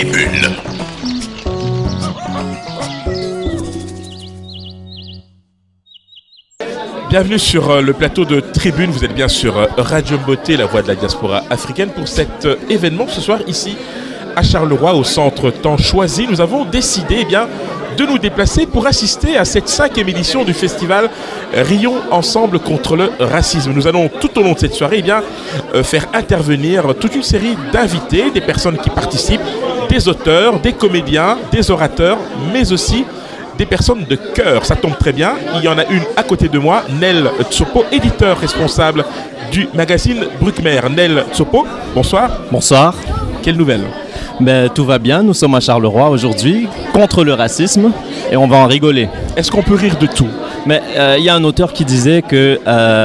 Tribune. Bienvenue sur le plateau de Tribune, vous êtes bien sur Radio Mboté, la voix de la diaspora africaine, pour cet événement ce soir ici à Charleroi, au centre Temps Choisi. Nous avons décidé de nous déplacer pour assister à cette 5e édition du festival Rions Ensemble contre le racisme. Nous allons tout au long de cette soirée faire intervenir toute une série d'invités, des personnes qui participent, des auteurs, des comédiens, des orateurs, mais aussi des personnes de cœur. Ça tombe très bien, il y en a une à côté de moi, Nel Tsopo, éditeur responsable du magazine Bruckmer. Nel Tsopo, bonsoir. Bonsoir. Quelle nouvelle? Tout va bien, nous sommes à Charleroi aujourd'hui contre le racisme et on va en rigoler. Est-ce qu'on peut rire de tout? Mais il y a un auteur qui disait que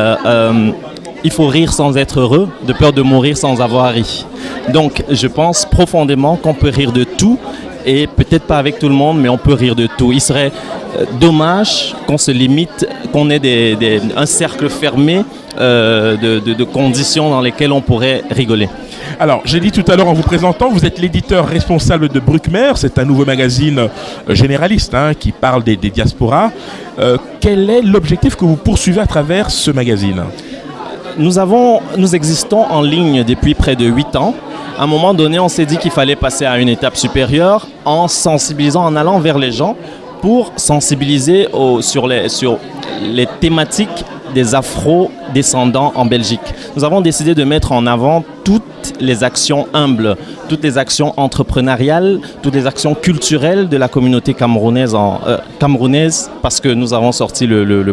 il faut rire sans être heureux, de peur de mourir sans avoir ri. Donc je pense profondément qu'on peut rire de tout. Et peut-être pas avec tout le monde, mais on peut rire de tout. Il serait dommage qu'on se limite, qu'on ait un cercle fermé de conditions dans lesquelles on pourrait rigoler. Alors, j'ai dit tout à l'heure en vous présentant, vous êtes l'éditeur responsable de Bruckmer. C'est un nouveau magazine généraliste qui parle des diasporas. Quel est l'objectif que vous poursuivez à travers ce magazine? Nous existons en ligne depuis près de 8 ans. À un moment donné, on s'est dit qu'il fallait passer à une étape supérieure en sensibilisant, en allant vers les gens pour sensibiliser sur les thématiques des afro-descendants en Belgique. Nous avons décidé de mettre en avant toutes les actions humbles, toutes les actions entrepreneuriales, toutes les actions culturelles de la communauté camerounaise, parce que nous avons sorti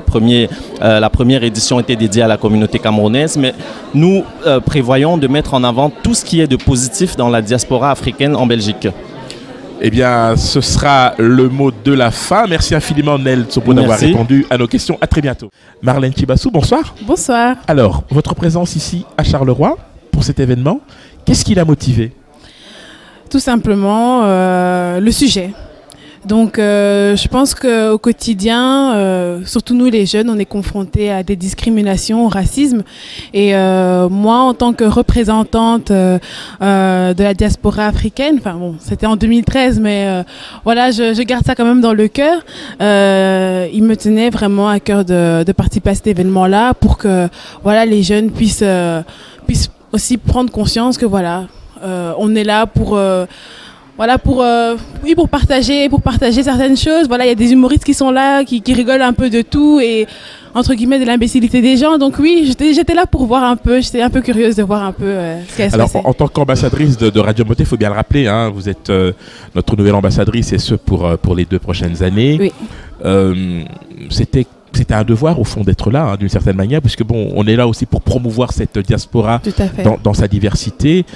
la première édition était dédiée à la communauté camerounaise, mais nous prévoyons de mettre en avant tout ce qui est de positif dans la diaspora africaine en Belgique. Eh bien, ce sera le mot de la fin. Merci infiniment, Nel Tsopo, d'avoir répondu à nos questions. À très bientôt. Marlène Chibassou, bonsoir. Bonsoir. Alors, votre présence ici à Charleroi pour cet événement, qu'est-ce qui l'a motivé? Tout simplement, le sujet. Donc, je pense qu'au quotidien, surtout nous les jeunes, on est confrontés à des discriminations, au racisme. Et moi, en tant que représentante de la diaspora africaine, enfin bon, c'était en 2013, mais voilà, je garde ça quand même dans le cœur. Il me tenait vraiment à cœur de participer à cet événement-là pour que voilà, les jeunes puissent aussi prendre conscience que voilà, on est là pour partager certaines choses. Voilà, il y a des humoristes qui sont là, qui rigolent un peu de tout et entre guillemets de l'imbécilité des gens. Donc oui, j'étais là pour voir un peu, j'étais un peu curieuse de voir un peu ce qu'elle se passait. Alors en tant qu'ambassadrice de Radio Mboté, il faut bien le rappeler, vous êtes notre nouvelle ambassadrice et ce pour les 2 prochaines années. Oui. C'était un devoir au fond d'être là, d'une certaine manière, puisque bon, on est là aussi pour promouvoir cette diaspora dans sa diversité.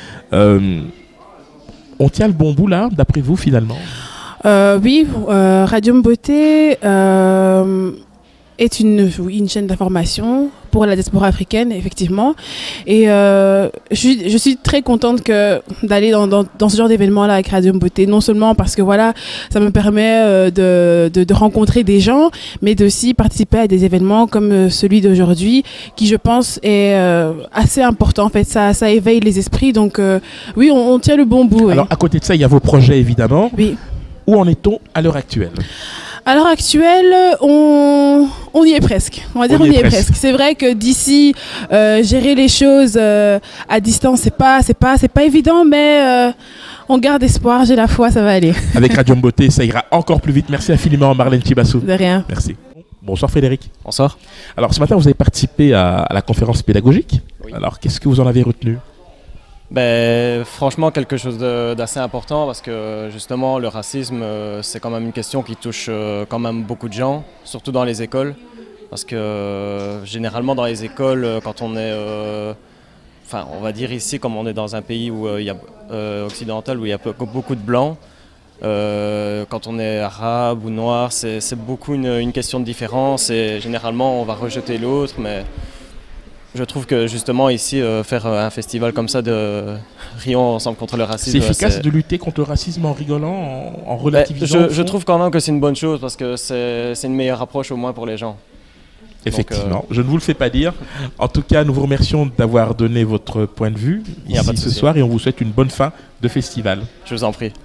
On tient le bon bout là, d'après vous, finalement? Oui, Radio Mboté est une chaîne d'information pour la diaspora africaine, effectivement. Et je suis très contente d'aller dans ce genre d'événement-là avec Radio Mboté. Non seulement parce que voilà, ça me permet de rencontrer des gens, mais d'aussi participer à des événements comme celui d'aujourd'hui, qui je pense est assez important. En fait, ça éveille les esprits. Donc oui, on tient le bon bout. Alors à côté de ça, il y a vos projets, évidemment. Oui. Où en est-on à l'heure actuelle? À l'heure actuelle, on y est presque. On va dire on y est presque. C'est vrai que d'ici, gérer les choses à distance, c'est pas évident, mais on garde espoir, j'ai la foi, ça va aller. Avec Radio Mboté, ça ira encore plus vite. Merci infiniment, Marlène Chibassou. De rien. Merci. Bonsoir Frédéric. Bonsoir. Alors ce matin, vous avez participé à la conférence pédagogique. Oui. Alors qu'est-ce que vous en avez retenu? Franchement, quelque chose d'assez important parce que justement le racisme c'est quand même une question qui touche quand même beaucoup de gens, surtout dans les écoles, parce que généralement dans les écoles quand on est, on va dire ici comme on est dans un pays où il y a occidental où il y a beaucoup de blancs, quand on est arabe ou noir, c'est beaucoup une question de différence et généralement on va rejeter l'autre, mais je trouve que justement ici, faire un festival comme ça de Rions Ensemble contre le racisme... C'est efficace de lutter contre le racisme en rigolant, en relativisant? Je trouve quand même que c'est une bonne chose parce que c'est une meilleure approche au moins pour les gens. Effectivement, je ne vous le fais pas dire. En tout cas, nous vous remercions d'avoir donné votre point de vue ici ce soir et on vous souhaite une bonne fin de festival. Je vous en prie.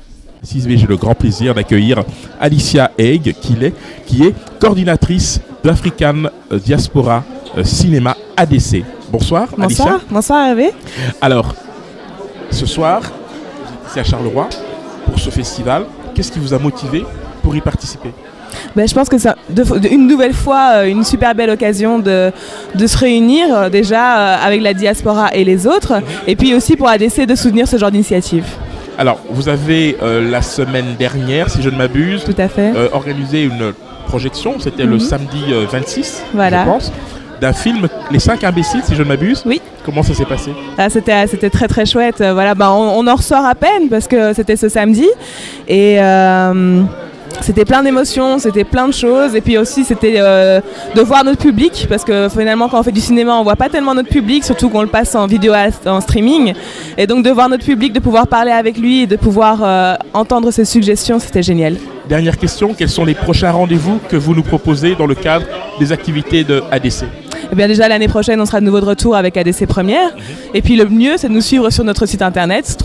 6B, j'ai le grand plaisir d'accueillir Alicia Haig, qui est coordinatrice d'African Diaspora Cinéma ADC. Bonsoir, Alicia. Bonsoir, bonsoir Hervé. Alors, ce soir, c'est à Charleroi pour ce festival. Qu'est-ce qui vous a motivé pour y participer? Ben, je pense que c'est une nouvelle fois une super belle occasion de se réunir déjà avec la diaspora et les autres, et puis aussi pour ADC de soutenir ce genre d'initiative. Alors, vous avez la semaine dernière, si je ne m'abuse, tout à fait, organisé une projection, c'était le samedi 26, voilà, je pense, d'un film, Les 5 imbéciles, si je ne m'abuse. Oui. Comment ça s'est passé? C'était très très chouette. Voilà, on en ressort à peine parce que c'était ce samedi et c'était plein d'émotions, c'était plein de choses, et puis aussi c'était de voir notre public, parce que finalement quand on fait du cinéma on voit pas tellement notre public, surtout qu'on le passe en vidéo en streaming, et donc de voir notre public, de pouvoir parler avec lui et de pouvoir entendre ses suggestions, c'était génial. Dernière question, quels sont les prochains rendez-vous que vous nous proposez dans le cadre des activités de ADC? Eh bien déjà l'année prochaine on sera de nouveau de retour avec ADC Première, et puis le mieux c'est de nous suivre sur notre site internet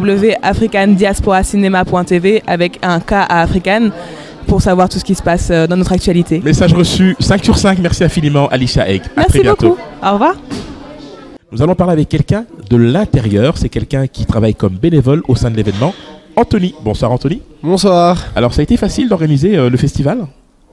www.africandiasporacinema.tv avec un K à African pour savoir tout ce qui se passe dans notre actualité. Message reçu 5 sur 5, merci infiniment Alicia Haig. Merci beaucoup, au revoir. Nous allons parler avec quelqu'un de l'intérieur, c'est quelqu'un qui travaille comme bénévole au sein de l'événement. Anthony, bonsoir Anthony. Bonsoir. Alors ça a été facile d'organiser le festival?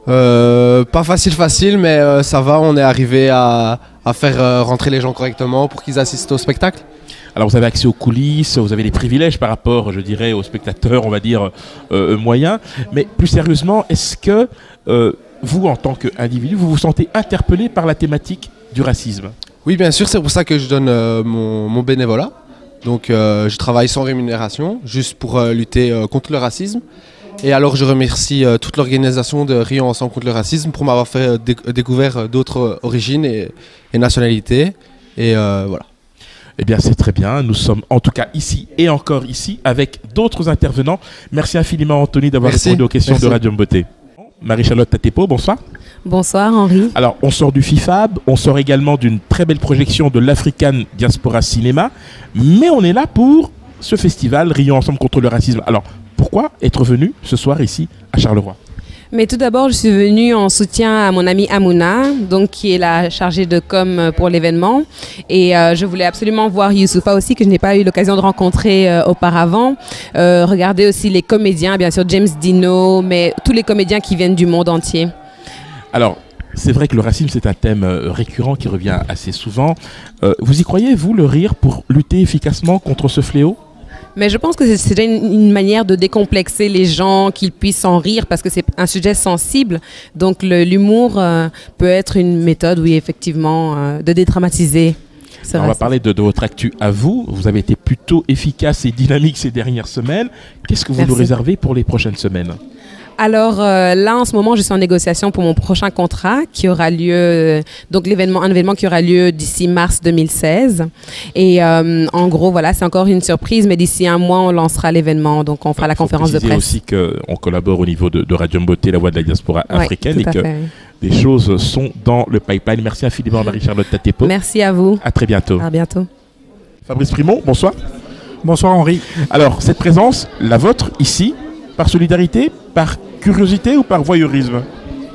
Pas facile, mais ça va, on est arrivé à faire rentrer les gens correctement pour qu'ils assistent au spectacle. Alors vous avez accès aux coulisses, vous avez des privilèges par rapport, je dirais, aux spectateurs, on va dire, moyens. Mais plus sérieusement, est-ce que vous, en tant qu'individu, vous vous sentez interpellé par la thématique du racisme? Oui, bien sûr, c'est pour ça que je donne mon bénévolat. Donc je travaille sans rémunération, juste pour lutter contre le racisme. Et alors je remercie toute l'organisation de Rions Ensemble contre le racisme pour m'avoir fait découvrir d'autres origines et nationalités. Et voilà. Eh bien c'est très bien, nous sommes en tout cas ici et encore ici avec d'autres intervenants. Merci infiniment Anthony d'avoir répondu aux questions de Radio Beauté. Marie-Charlotte Tatepo, bonsoir. Bonsoir Henri. Alors on sort du FIFAB, on sort également d'une très belle projection de l'African Diaspora Cinéma, mais on est là pour ce festival Rions Ensemble contre le racisme. Alors pourquoi être venu ce soir ici à Charleroi? Mais tout d'abord, je suis venue en soutien à mon amie Amouna, donc qui est la chargée de com pour l'événement. Et je voulais absolument voir Youssoufa aussi, que je n'ai pas eu l'occasion de rencontrer auparavant. Regarder aussi les comédiens, bien sûr James Dino, mais tous les comédiens qui viennent du monde entier. Alors, c'est vrai que le racisme, c'est un thème récurrent qui revient assez souvent. Vous y croyez, vous, le rire, pour lutter efficacement contre ce fléau ? Mais je pense que c'est déjà une manière de décomplexer les gens, qu'ils puissent en rire, parce que c'est un sujet sensible. Donc l'humour peut être une méthode, oui, effectivement, de dédramatiser. On va parler de votre actu à vous. Vous avez été plutôt efficace et dynamique ces dernières semaines. Qu'est-ce que vous nous réservez pour les prochaines semaines ? Alors là, en ce moment, je suis en négociation pour mon prochain contrat qui aura lieu, donc un événement qui aura lieu d'ici mars 2016. Et en gros, voilà, c'est encore une surprise, mais d'ici un mois, on lancera l'événement, donc on fera la conférence de presse. Il faut aussi qu'on collabore au niveau de Radio Beauté, la voix de la diaspora africaine, et que des choses sont dans le pipeline. Merci infiniment, Marie-Charlotte Tatepo. Merci à vous. À très bientôt. À bientôt. Fabrice Primont, bonsoir. Bonsoir Henri. Alors, cette présence, la vôtre, ici, par solidarité, par curiosité ou par voyeurisme ?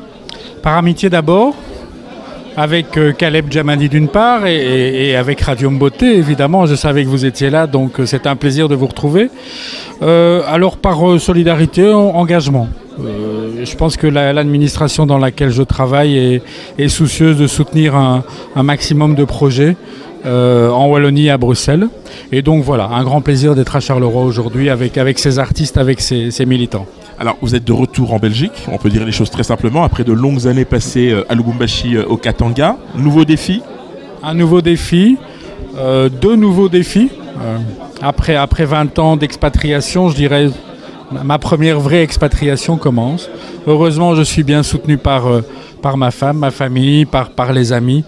Par amitié d'abord, avec Caleb Djamani d'une part et avec Radio Beauté, évidemment. Je savais que vous étiez là, donc c'est un plaisir de vous retrouver. Alors par solidarité, engagement. Je pense que l'administration dans laquelle je travaille est soucieuse de soutenir un maximum de projets. En Wallonie et à Bruxelles. Et donc voilà, un grand plaisir d'être à Charleroi aujourd'hui avec ces artistes, avec ces militants. Alors vous êtes de retour en Belgique, on peut dire les choses très simplement, après de longues années passées à Lubumbashi, au Katanga. Nouveau défi ? Un nouveau défi, deux nouveaux défis. Après 20 ans d'expatriation, je dirais, ma première vraie expatriation commence. Heureusement, je suis bien soutenu par ma femme, ma famille, par les amis.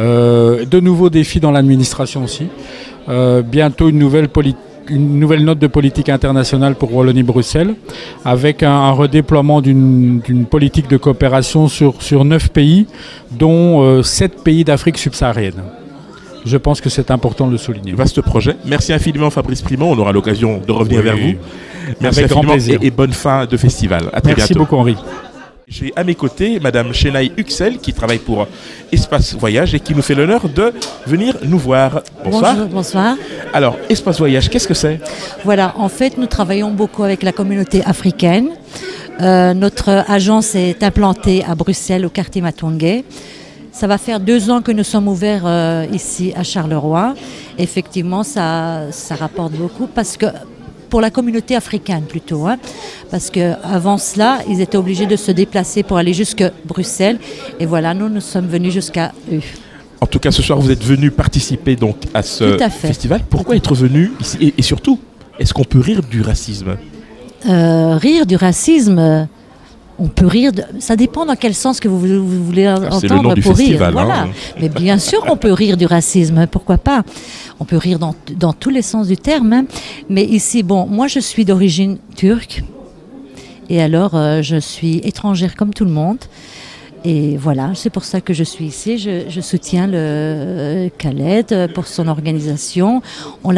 De nouveaux défis dans l'administration aussi. Bientôt une nouvelle note de politique internationale pour Wallonie-Bruxelles, avec un redéploiement d'une politique de coopération sur 9 pays, dont 7 pays d'Afrique subsaharienne. je pense que c'est important de le souligner. Vaste projet. Merci infiniment Fabrice Primont, on aura l'occasion de revenir vers vous. Merci avec grand plaisir. Et bonne fin de festival. À très Merci bientôt. beaucoup Henri. J'ai à mes côtés Madame Chenaille Huxel qui travaille pour Espace Voyage et qui nous fait l'honneur de venir nous voir. Bonsoir. Bonjour, bonsoir. Alors, Espace Voyage, qu'est-ce que c'est? Voilà, en fait, nous travaillons beaucoup avec la communauté africaine. Notre agence est implantée à Bruxelles, au quartier Matongé. Ça va faire 2 ans que nous sommes ouverts ici à Charleroi. Effectivement, ça rapporte beaucoup parce que pour la communauté africaine plutôt, hein, parce qu'avant cela, ils étaient obligés de se déplacer pour aller jusqu'à Bruxelles. Et voilà, nous sommes venus jusqu'à eux. En tout cas, ce soir, vous êtes venu participer donc à ce festival. Pourquoi être venu ici et surtout, est-ce qu'on peut rire du racisme? Rire du racisme, on peut rire, ça dépend dans quel sens que vous voulez entendre c'est le nom du pour festival, rire. Voilà. Hein. Mais bien sûr qu'on peut rire du racisme, pourquoi pas? On peut rire dans tous les sens du terme. Hein. Mais ici, bon, moi je suis d'origine turque et alors je suis étrangère comme tout le monde. Et voilà, c'est pour ça que je suis ici. Je soutiens le Khaled pour son organisation. On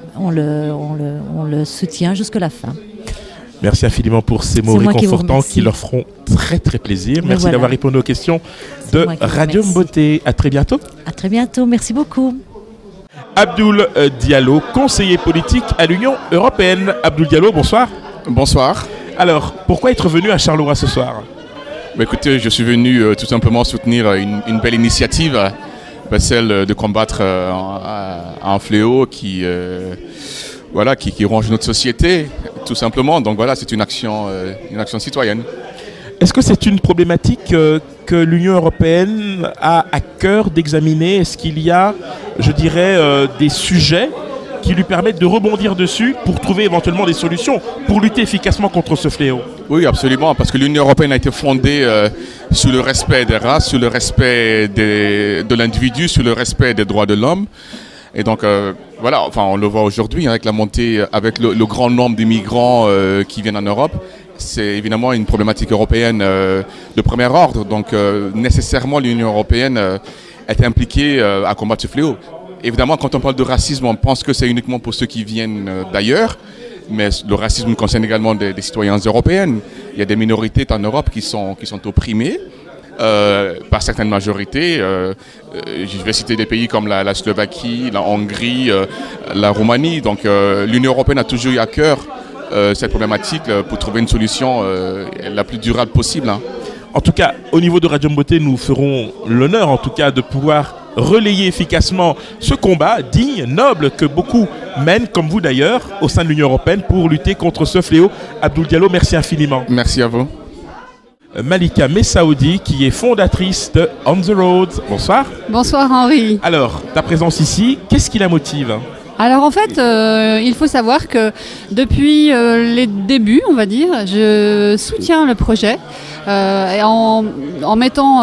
le soutient jusqu'à la fin. Merci infiniment pour ces mots réconfortants qui leur feront très très plaisir. Merci d'avoir répondu aux questions de Radium Beauté. À très bientôt. À très bientôt, merci beaucoup. Abdoul Diallo, conseiller politique à l'Union européenne. Abdoul Diallo, bonsoir. Bonsoir. Alors, pourquoi être venu à Charleroi ce soir? Écoutez, je suis venu tout simplement soutenir une belle initiative, celle de combattre un fléau qui ronge notre société, tout simplement. Donc voilà, c'est une action citoyenne. Est-ce que c'est une problématique que l'Union européenne a à cœur d'examiner? Est-ce qu'il y a, je dirais, des sujets qui lui permettent de rebondir dessus pour trouver éventuellement des solutions pour lutter efficacement contre ce fléau? Oui, absolument, parce que l'Union européenne a été fondée sur le respect des races, sur le respect de l'individu, sur le respect des droits de l'homme. Et donc, voilà, enfin, on le voit aujourd'hui avec la montée, avec le grand nombre d'immigrants qui viennent en Europe. C'est évidemment une problématique européenne de premier ordre. Donc, nécessairement, l'Union européenne est impliquée à combattre ce fléau. Évidemment, quand on parle de racisme, on pense que c'est uniquement pour ceux qui viennent d'ailleurs. Mais le racisme concerne également des citoyens européens. Il y a des minorités en Europe qui sont opprimées par certaines majorités. Je vais citer des pays comme la Slovaquie, la Hongrie, la Roumanie. Donc l'Union européenne a toujours eu à cœur cette problématique pour trouver une solution la plus durable possible. Hein. En tout cas, au niveau de Radium Beauté, nous ferons l'honneur en tout cas de pouvoir relayer efficacement ce combat digne, noble, que beaucoup mènent, comme vous d'ailleurs, au sein de l'Union européenne pour lutter contre ce fléau. Abdoul Diallo, merci infiniment. Merci à vous. Malika Messaoudi, qui est fondatrice de On the Road. Bonsoir. Bonsoir Henri. Alors, ta présence ici, qu'est-ce qui la motive? Alors en fait, il faut savoir que depuis les débuts, on va dire, je soutiens le projet en mettant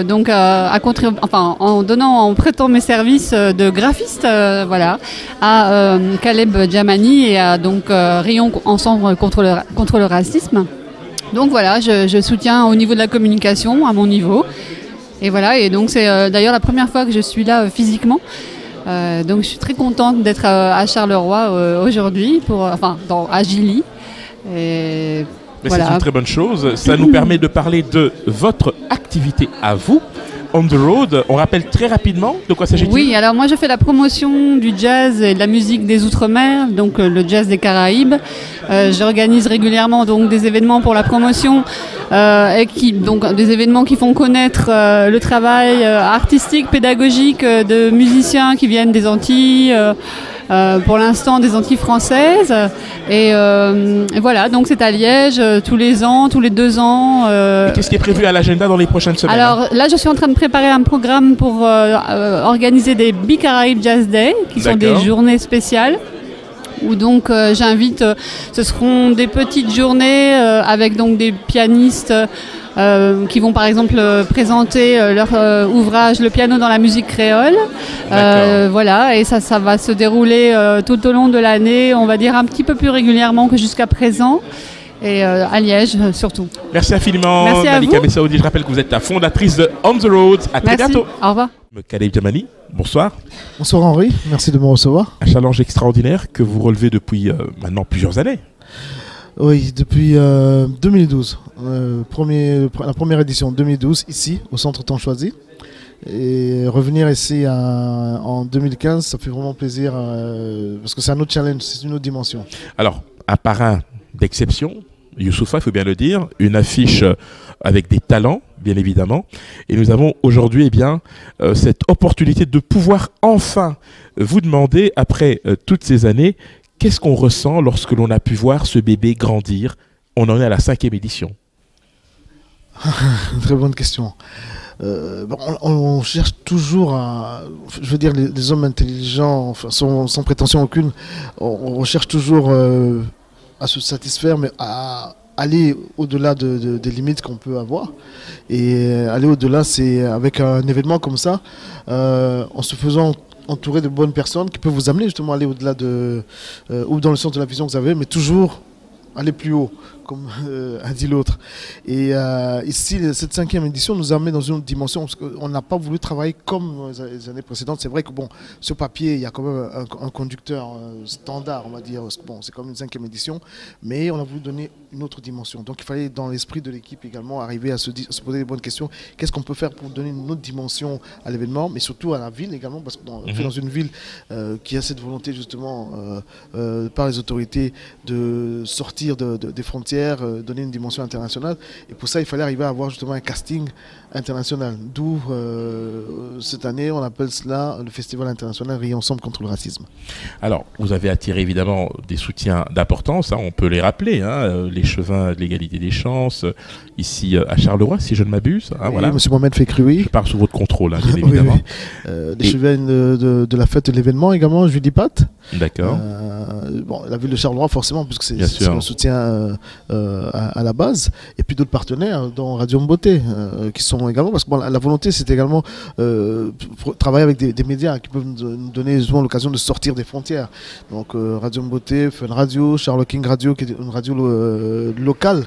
en prêtant mes services de graphiste, à Caleb Djamani et à Rion Ensemble contre le racisme. Donc voilà, je soutiens au niveau de la communication, à mon niveau. Et voilà, et donc c'est d'ailleurs la première fois que je suis là physiquement. Donc je suis très contente d'être à Charleroi aujourd'hui, à Gilly. Mais voilà. C'est une très bonne chose. Ça nous permet de parler de votre activité à vous. On the Road, on rappelle très rapidement de quoi s'agit-il? Oui, alors moi je fais la promotion du jazz et de la musique des Outre-mer, donc le jazz des Caraïbes. J'organise régulièrement donc des événements pour la promotion des événements qui font connaître le travail artistique, pédagogique de musiciens qui viennent des Antilles. Pour l'instant des Antilles françaises et voilà, donc c'est à Liège tous les ans, tous les 2 ans. Qu'est-ce qui est prévu à l'agenda dans les prochaines semaines? Alors là je suis en train de préparer un programme pour organiser des Bicaraïbes Jazz Day qui sont des journées spéciales où donc j'invite, ce seront des petites journées avec donc des pianistes qui vont par exemple présenter leur ouvrage Le piano dans la musique créole. Voilà, et ça va se dérouler tout au long de l'année, on va dire un petit peu plus régulièrement que jusqu'à présent. Et à Liège surtout. Merci infiniment, Malika Messaoudi. Je rappelle que vous êtes la fondatrice de On the Road. À très bientôt. Au revoir. Caleb Djamali, bonsoir. Bonsoir Henri, merci de me recevoir. Un challenge extraordinaire que vous relevez depuis maintenant plusieurs années. Oui, depuis 2012. La première édition 2012, ici, au Centre Temps Choisi. Et revenir ici en 2015, ça fait vraiment plaisir parce que c'est un autre challenge, c'est une autre dimension. Alors, un parrain d'exception, Youssoufa, il faut bien le dire, une affiche avec des talents, bien évidemment. Et nous avons aujourd'hui cette opportunité de pouvoir enfin vous demander, après toutes ces années, qu'est-ce qu'on ressent lorsque l'on a pu voir ce bébé grandir? On en est à la 5e édition. Très bonne question. On cherche toujours à... Je veux dire, les hommes intelligents, enfin, sans prétention aucune, on cherche toujours à se satisfaire, mais à aller au-delà des limites qu'on peut avoir. Et aller au-delà, c'est avec un événement comme ça, en se faisant entourer de bonnes personnes qui peuvent vous amener justement à aller au-delà ou dans le sens de la vision que vous avez, mais toujours aller plus haut, comme a dit l'autre. Et ici, cette 5e édition nous a amené dans une autre dimension, parce qu'on n'a pas voulu travailler comme les années précédentes. C'est vrai que bon, sur papier, il y a quand même un conducteur standard, on va dire. Bon, c'est comme une 5e édition, mais on a voulu donner une autre dimension. Donc il fallait, dans l'esprit de l'équipe également, arriver à se poser les bonnes questions. Qu'est-ce qu'on peut faire pour donner une autre dimension à l'événement, mais surtout à la ville également, parce qu'on fait dans une ville qui a cette volonté justement par les autorités de sortir des frontières, donner une dimension internationale. Et pour ça, il fallait arriver à avoir justement un casting international. D'où cette année, on appelle cela le Festival international Rions ensemble contre le racisme. Alors, vous avez attiré évidemment des soutiens d'importance, on peut les rappeler, l'échevin de l'égalité des chances, ici à Charleroi, si je ne m'abuse. Oui, voilà. Monsieur Mohamed Fekroui. Je pars sous votre contrôle, bien évidemment. Oui. L'échevin de la fête de l'événement également, Julie Pat. D'accord. La ville de Charleroi, forcément, puisque c'est un soutien à la base. Et puis d'autres partenaires, dont Radio Mboté, qui sont également, parce que la volonté, c'est également travailler avec des médias qui peuvent nous donner souvent l'occasion de sortir des frontières. Donc Radio Mboté, Fun Radio, Charles King Radio, qui est une radio locale.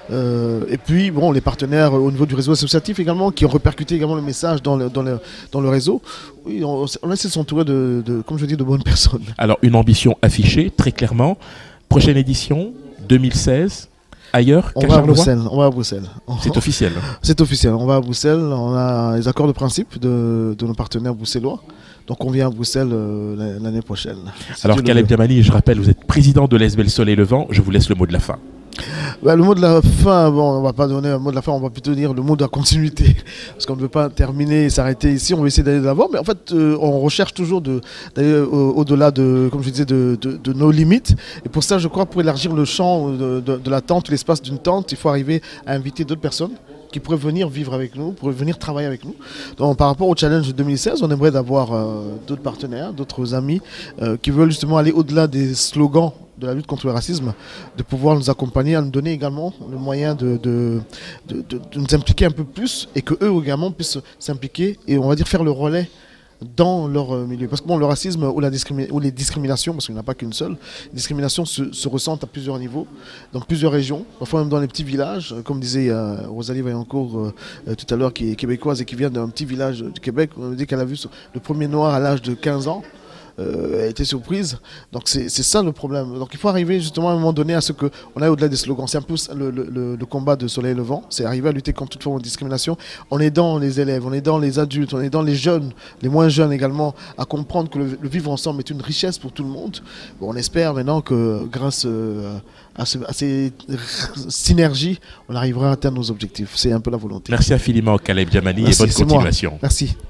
Et puis, les partenaires au niveau du réseau associatif également, qui ont répercuté également le message dans le réseau. Oui, on a essayé de s'entourer comme je dis, de bonnes personnes. Alors, une ambition affichée, très clairement. Prochaine édition, 2016, ailleurs qu'à Charleroi. On va à Bruxelles. C'est officiel. C'est officiel. On va à Bruxelles. On a les accords de principe de nos partenaires bruxellois. Donc on vient à Bruxelles l'année prochaine. Alors Caleb Djamali, je rappelle, vous êtes président de l'ESBL Soleil Levant. Je vous laisse le mot de la fin. Le mot de la fin, on va pas donner un mot de la fin, on va plutôt dire le mot de la continuité. Parce qu'on ne veut pas terminer et s'arrêter ici, on va essayer d'aller de l'avant. Mais en fait, on recherche toujours d'aller au-delà comme je disais, de nos limites. Et pour ça, je crois, pour élargir le champ de la tente, l'espace d'une tente, il faut arriver à inviter d'autres personnes qui pourraient venir vivre avec nous, pourraient venir travailler avec nous. Donc par rapport au challenge de 2016, on aimerait d'avoir d'autres partenaires, d'autres amis qui veulent justement aller au-delà des slogans de la lutte contre le racisme, de pouvoir nous accompagner, à nous donner également le moyen de nous impliquer un peu plus et qu'eux également puissent s'impliquer et on va dire faire le relais dans leur milieu. Parce que le racisme ou les discriminations, parce qu'il n'y en a pas qu'une seule, les discriminations se ressentent à plusieurs niveaux, dans plusieurs régions, parfois même dans les petits villages, comme disait Rosalie Vaillancourt tout à l'heure, qui est québécoise et qui vient d'un petit village du Québec. On a dit qu'elle a vu le premier noir à l'âge de 15 ans. Elle a été surprise. Donc c'est ça le problème. Donc il faut arriver justement à un moment donné à ce qu'on aille au-delà des slogans. C'est un peu le combat de Soleil Levant. C'est arriver à lutter contre toute forme de discrimination en aidant les élèves, en aidant les adultes, en aidant les jeunes, les moins jeunes également, à comprendre que le vivre ensemble est une richesse pour tout le monde. On espère maintenant que grâce à ces synergies, on arrivera à atteindre nos objectifs. C'est un peu la volonté. Merci infiniment Caleb Djamali et bonne continuation. Merci.